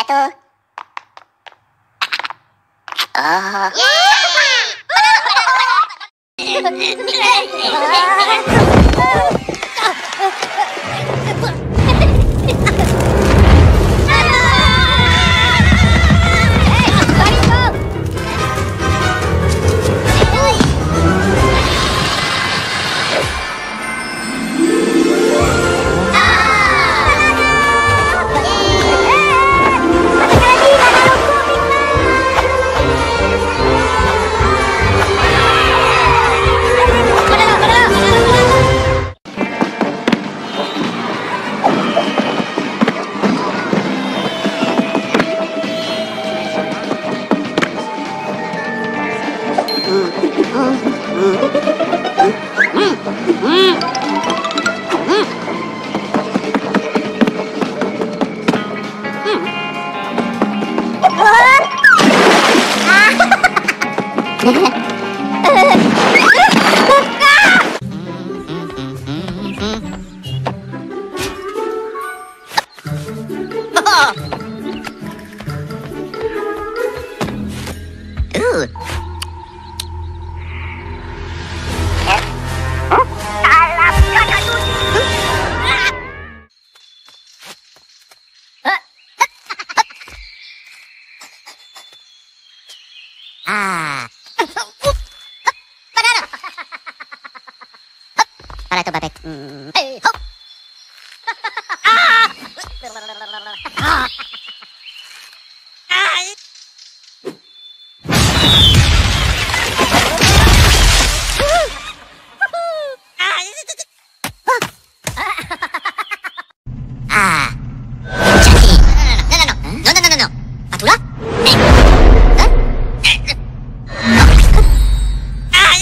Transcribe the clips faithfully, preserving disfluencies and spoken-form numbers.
jatuh. Oh. Para tu babek. Mm. Hey, hop. Ah! Ah! Ah. Jackie. No, no, no, no, no, no, no, no. Patula? Eh. Huh? Ah.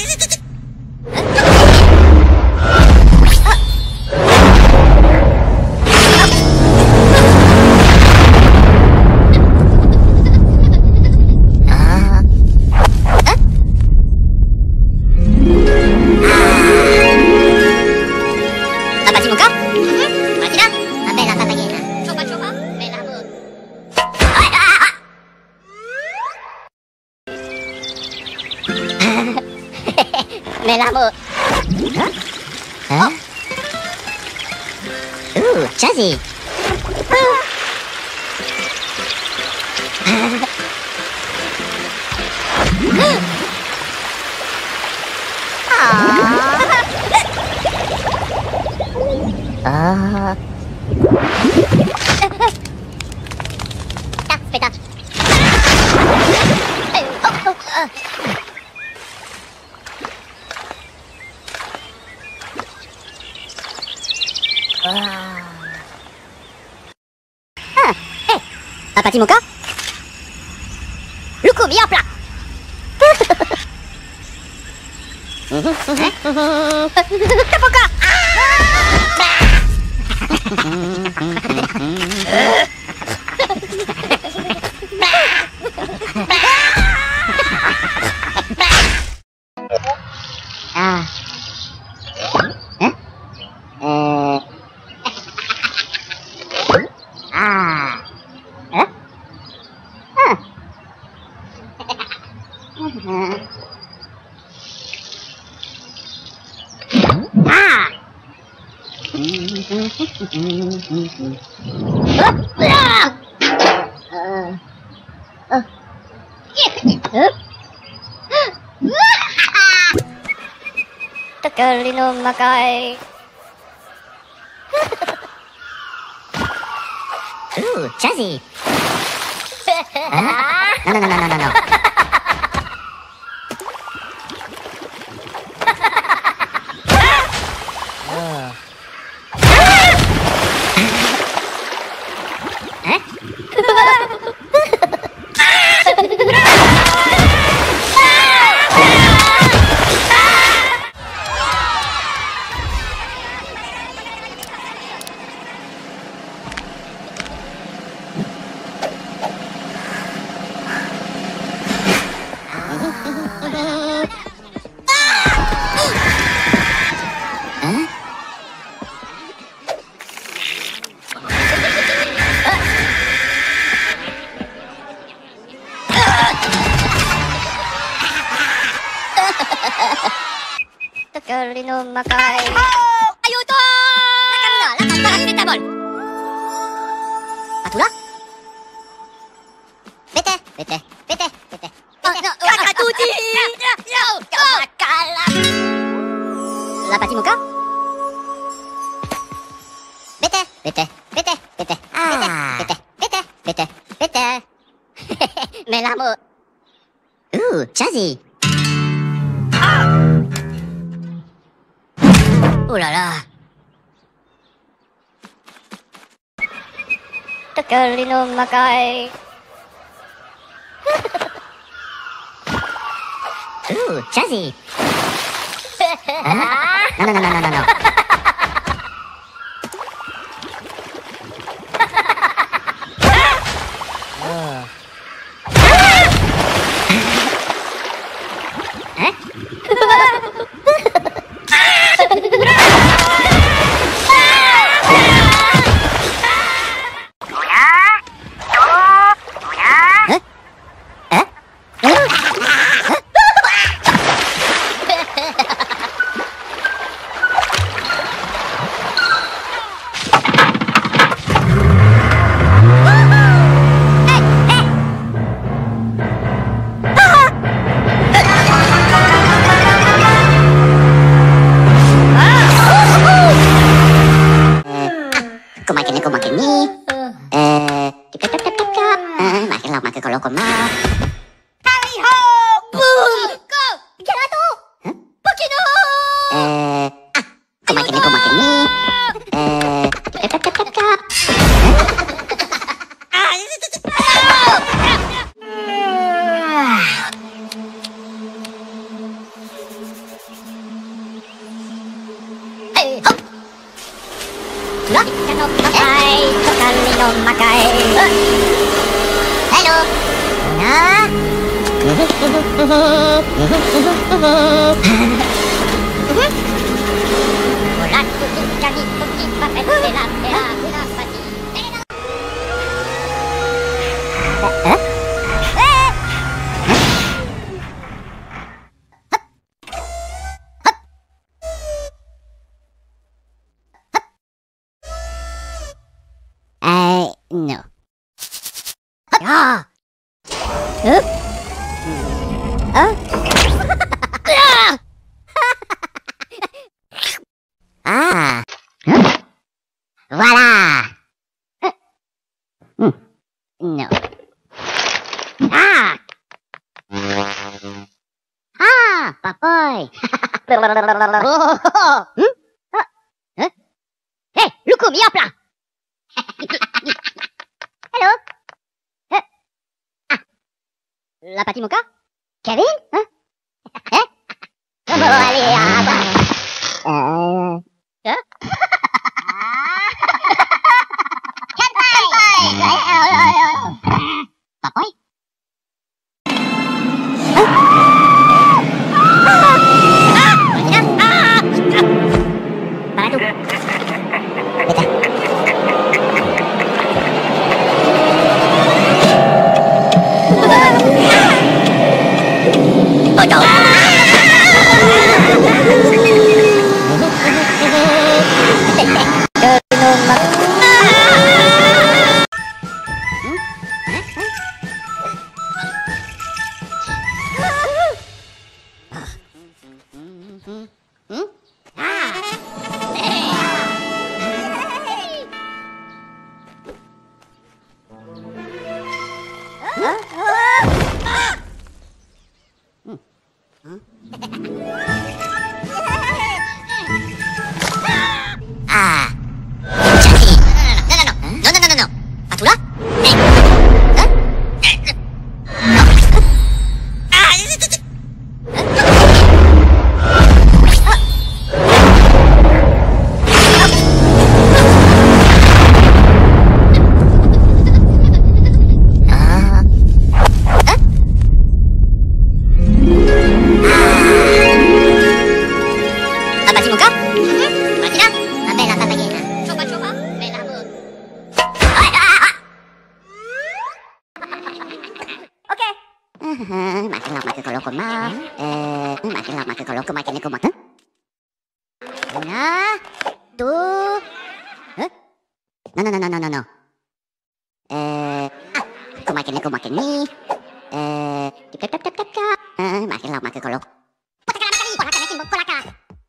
Melamu. Huh? Huh? Ooh, Jazzy. Ah. Tak, sepeda. Oh, oh, uh. Ah, eh, apa ti muka? Luku biar plak. Terbuka. Ah. Eh? Eh. Ah. Eh? Ah. Ah. Tekelino makai. Ooh, Jazzy. Huh? No, no, no, no, no, no. Oh. Eh? no makai. Ayuto! Lakam no, lakam no, paracetamol. Patula? Vete, vete, vete, vete. Oh, no, kakatuti! No, no, kamakalam. Lapati muka? Vete, vete, vete, vete, ah. vete, vete, vete, vete, vete. Me l'amo. Ooh, jazzy. Ah! Ooh la la. Takalino makai. Ooh, jazzy. Huh? No, no, no, no, no, no. Oh. Huh? Kumakin ni kumakin ni. Eh, tip tip tip tip tip. Eh, makin lah makin kalau koma. Tally ho! Boom! Go! Gelato! Huh? Pokino! Eh, ah, kumakin ni kumakin ni. Eh, tip tip tip tip tip. Ah, hey, hop! Lah, kano makai, takalino makai. Hello. Nah. Bola tu jadi pergi pakai tela tela tela pati. Eh? I no. Ah. Up. Ah. Ah. Voilà. Hmm. No. Ah. Ah, papoy. Oh. Hmm? Ah. Huh? Hey, Lukum, ya pla. Hello. Eh? Ah. Lapati muka? Kevin? Huh? Eh? Oh, allez, apa? Eh. Eh? Senpai. Papoy? Ah, Jackie. No, no, no, no, no, no, no, no. Patula? Eh? Huh? Ah, makin lama makin kalau koma, eh, makin lama makin kalau koma makin koma. No, no, no, no, no, no, no. Eh, ah, kumakin ni, kumakin ni. Eh, tip tip tip tip tip. Eh, makin lah, makin kolok. Potakala makali, polaka makin polaka.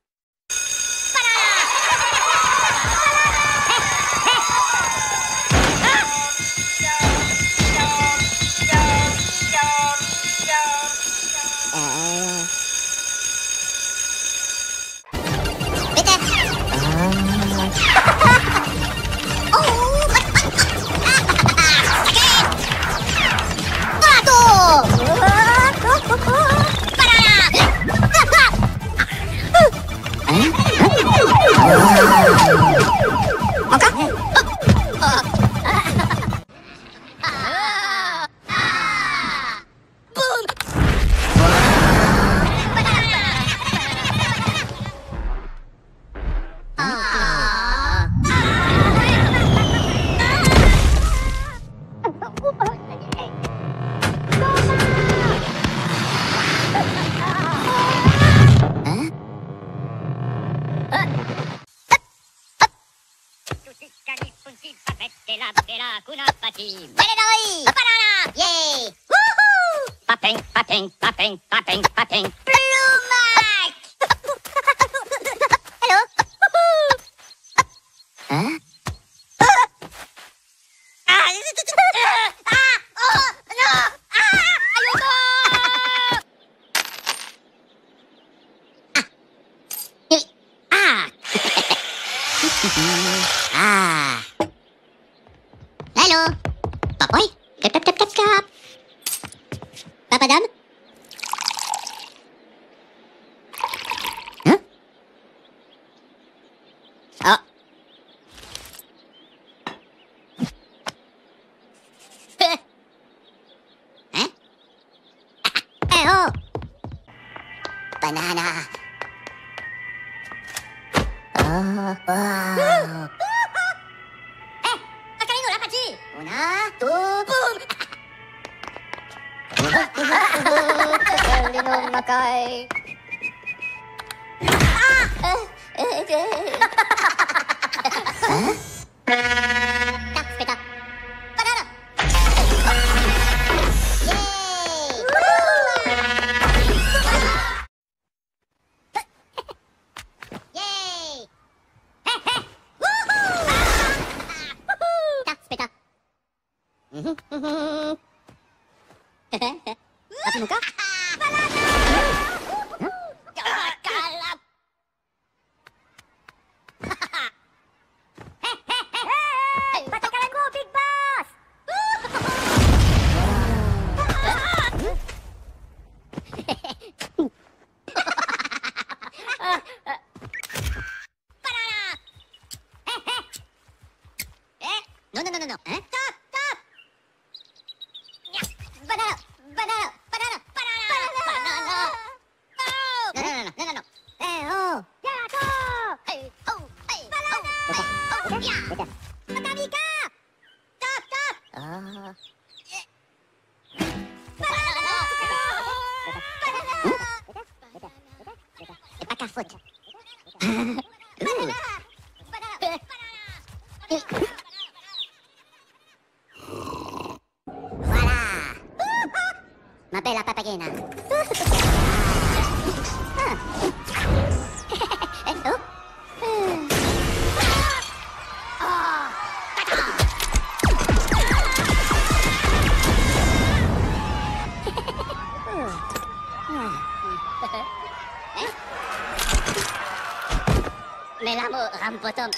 Yay! Woohoo! Popping, popping, popping, popping, popping. Blue Mike! Hello? Huh? Ah! Oh! No! Ah! Ayoko! Ah! Ah! Hello? Papoy? Kap, kap, kap, kap, kap. Papadam? Huh? Oh. Eh? Eh, oh. Banana. Oh, wow. Eh, akarin mo, Rapachi. Una, two, boom. Kali nung makay. Ah! Eh, eh, eh. Huh? Tak, speta. Banana. Yay! Yay! Heh, heh. Woohoo! Tak, speta. Mhm, mhm. Tapi muka? Jangan kalap. Patakalan mo, Big Boss! Banana! Eh? No, no, no, no, no. Eh? Stop, stop! Banana! Banana! Banana! Banana! Banana! No! No, no, no, no, no, no. Eh, oh! Gelato! Hey, oh! Hey, banana! Hey, oh! Yeah! Madami ka! Stop, stop! Ah. Banana! Banana! Ipaka-foot. Banana! Banana! Voilà! Ma bella papagena. Ah. Eh, oh. Ah. Eh? Me lavo rampotom.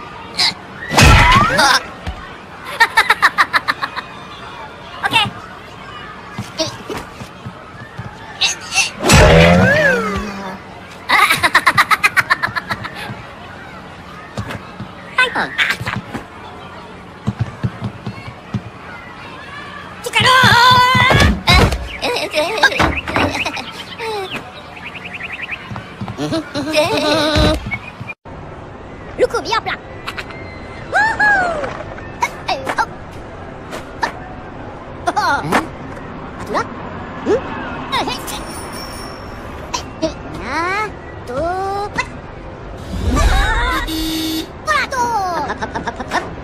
Okay. Luku biar pelan. Woohoo! Eh, oh. Oh. Hmm? Atulah. Hmm? Eh, eh, eh. Nah, tu. Bola tu. Hap, hap, hap, hap, hap.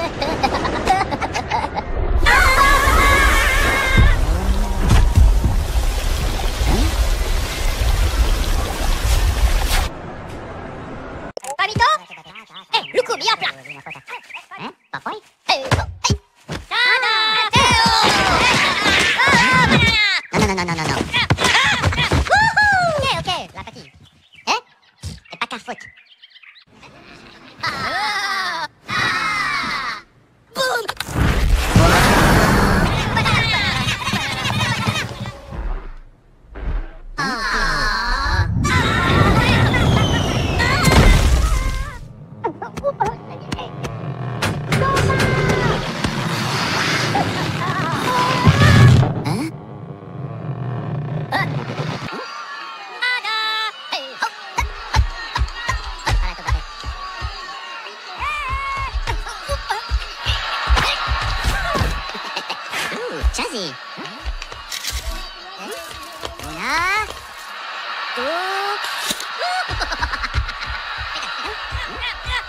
Pamito? Eh, Luku biar pelan. Eh, Papoy? Eh, oh, eh. Tada! No, no, no, no, no, no. Woohoo! Ok, ok, la petite. Eh? C'est pas ta faute. Ah! Ah! Boum! Jazzy. Una. Two.